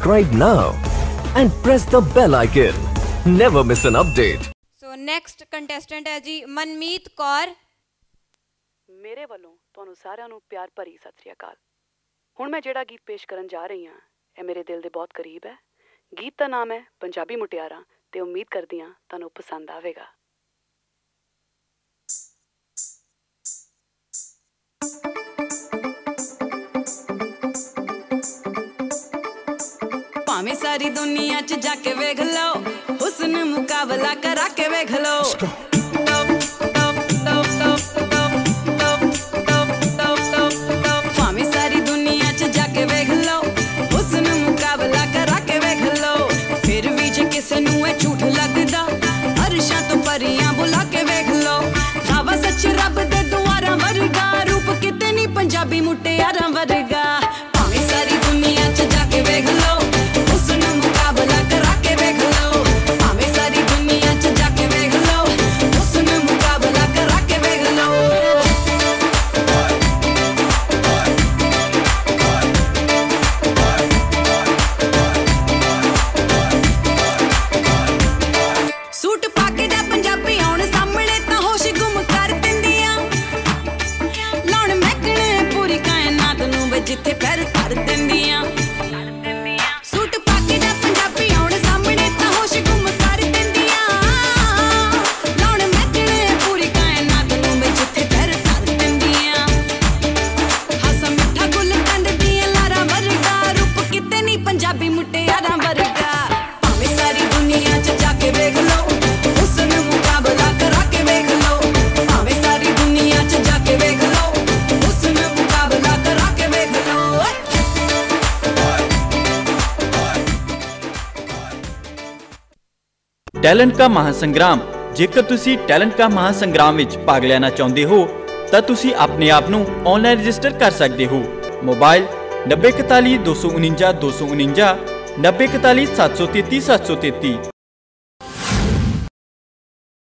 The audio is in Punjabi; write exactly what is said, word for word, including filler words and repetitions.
subscribe now and press the bell icon. Never miss an update. So next contestant है जी मनमीत कौर। मेरे वालों ਤੁਹਾਨੂੰ ਸਾਰਿਆਂ ਨੂੰ ਪਿਆਰ ਭਰੀ ਸਤਿ ਸ੍ਰੀ ਅਕਾਲ। ਹੁਣ ਮੈਂ ਜਿਹੜਾ ਗੀਤ ਪੇਸ਼ ਕਰਨ ਜਾ ਰਹੀ ਹਾਂ ਇਹ ਮੇਰੇ ਦਿਲ ਦੇ ਬਹੁਤ ਕਰੀਬ ਹੈ। ਗੀਤ ਦਾ ਨਾਮ ਹੈ ਪੰਜਾਬੀ ਮੁਟਿਆਰਾਂ ਤੇ ਉਮੀਦ ਕਰਦੀ ਹਾਂ ਤੁਹਾਨੂੰ ਪਸੰਦ ਆਵੇਗਾ। ਭਾਵੇਂ ਸਾਰੀ ਦੁਨੀਆ ਚ ਜਾ ਕੇ ਵੇਖ ਲਓ ਹੁਸਨ ਮੁਕਾਬਲਾ ਕਰਾ ਕੇ ਵੇਖ ਲਓ ਭਾਵੇਂ ਸਾਰੀ ਦੁਨੀਆ ਚ ਜਾ ਕੇ ਵੇਖ ਲਓ ਹੁਸਨ ਮੁਕਾਬਲਾ ਕਰਾ ਕੇ ਵੇਖ ਲਓ ਫਿਰ ਵੀ ਜੇ ਕਿਸੇ ਨੂੰ ਇਹ ਝੂਠ ਲੱਗਦਾ ਅਰਸ਼ਾਂ ਤੋਂ ਪਰੀਆਂ ਬੁਲਾ ਕੇ ਵੇਖ ਲਓ ਖਾਵਾ ਸੱਚ ਰੱਬ ਦੇ ਦੁਆਰਾਂ ਵਰਗਾ ਰੂਪ ਕਿਤੇ ਨਹੀਂ ਪੰਜਾਬੀ ਮੁਟਿਆਰਾਂ ਵਰਗਾ ਭਾਵੇਂ ਸਾਰੀ ਦੁਨੀਆ ਚ ਜਾ ਕੇ ਵੇਖ ਲਓ ਜਿੱਥੇ ਪੈਰ ਧਰ ਦਿੰਦੀਆਂ ਸੂਟ ਪਾ ਕੇ ਜਾ ਪੰਜਾਬੀ ਆਉਣ ਸਾਹਮਣੇ ਤਾਂ ਹੋਸ਼ ਗੁੰਮ ਕਰ ਦਿੰਦੀਆਂ ਲਾਉਣ ਮੱਕਣੇ ਪੂਰੀ ਕਾਇਨਾਤ ਨੂੰ ਮੈਂ ਜਿੱਥੇ ਪੈਰ ਧਰ ਦਿੰਦੀਆਂ ਹੱਸ ਮਿੱਠਾ ਗੁੱਲ ਕੰਦ ਦੀਆਂ ਲਾਰਾਂ ਵਰਗਾ ਰੂਪ ਕਿਤੇ ਨਹੀਂ ਪੰਜਾਬੀ ਮੁਟਿਆਰਾਂ ਵਰਗਾ ਭਾਵੇਂ ਸਾਰੀ ਦੁਨੀਆ 'ਚ ਜਾ ਕੇ ਵੇਖ ਲਓ ਹੁਸਨ ਮੁਕਾਬਲਾ ਕਰਾ ਕੇ ਵੇਖ ਲਓ ਭਾਵੇਂ ਸਾਰੀ ਦੁਨੀਆ 'ਚ ਜਾ ਕੇ ਵੇਖ ਲਓ टैलेंट का महासंग्राम जेकर तुसी टैलेंट का महासंग्राम विच भाग लेना चाहते हो तो तुसी अपने आप नू ऑनलाइन रजिस्टर कर सकते हो। मोबाइल नब्बे इकताली दो सौ उनंजा दो सौ उनंजा नब्बे इकताली सत्त सौ तेती सत्त सौ तेती।